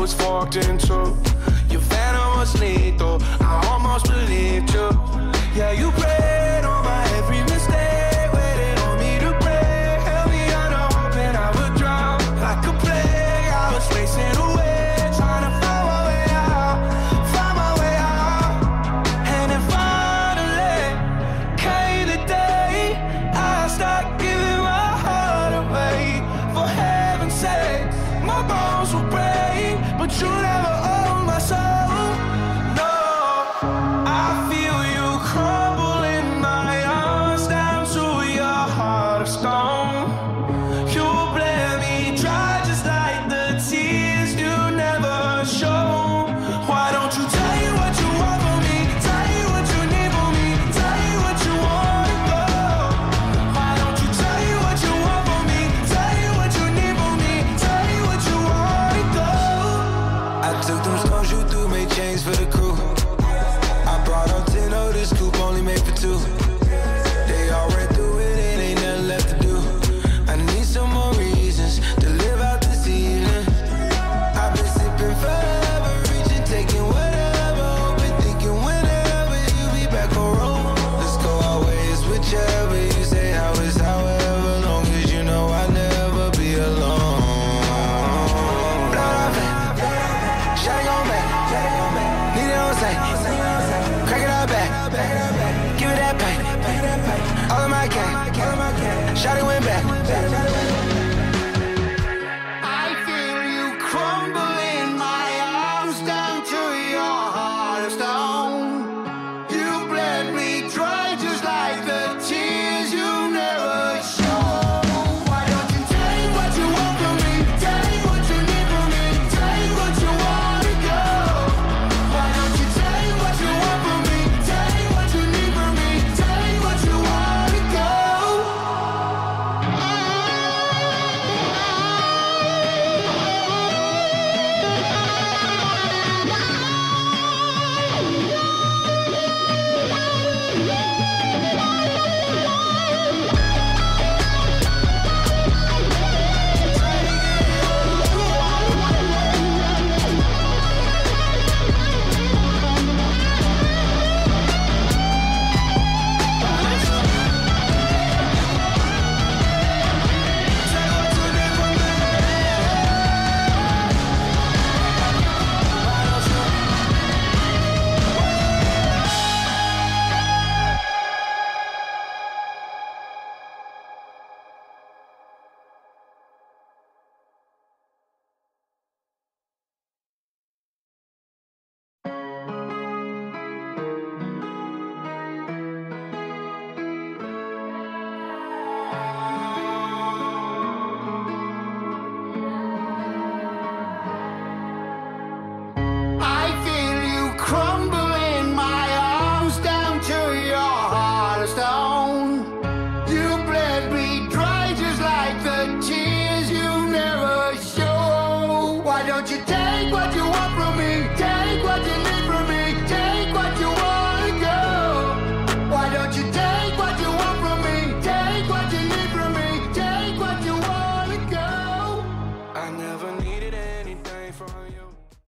was forked in two. Your venom was lethal, I almost believed you. Yeah, you preyed on my every mistake, waited on me to break, held me under hoping I would drown. Like a plague, I was racing away, trying to find my way out, find my way out. And then finally came the day I stopped giving my heart away. For heaven's sake, my bones will break, but you never own my soul. No, I feel you crumble in my arms down to your heart of stone. You bled me dry just like the tears you never show. Why don't you tell you what you want from me? Tell you what you need from me. Tell you what you want to go. Why don't you tell you what you want from me? Tell you what you need from me. Tell you what you want to go. I took them stones you threw, made chains for the crew. I brought up 10 of this coupe, only made for two.